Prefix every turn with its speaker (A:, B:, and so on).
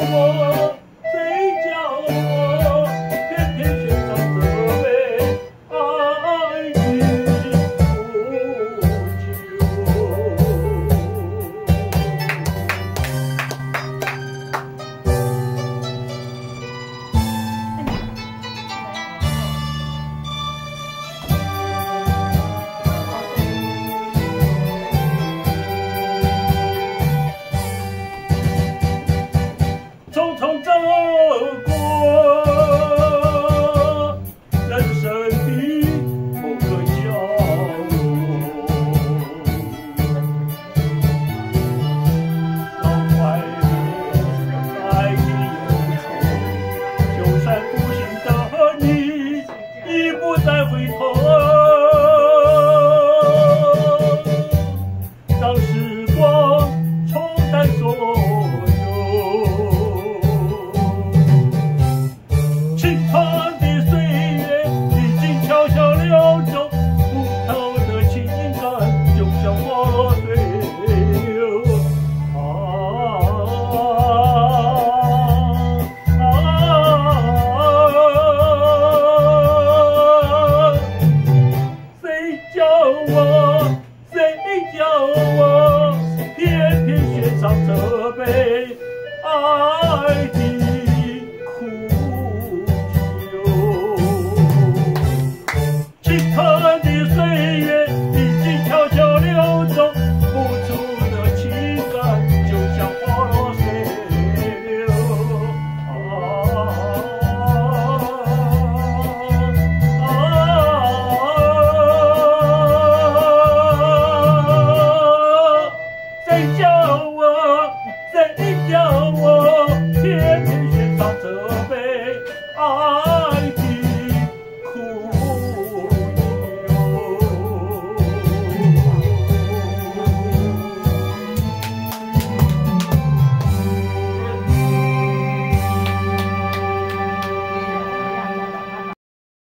A: 我，谁叫我偏偏选上这杯爱的酒。匆匆走过人生的某个角落，当快乐爱的忧愁，就算不幸的你已不再回头，让时光冲淡所有。上这杯爱的苦酒，青春的岁月已经悄悄流走，付出的情感就像花落水流。谁叫我偏偏选上这杯爱。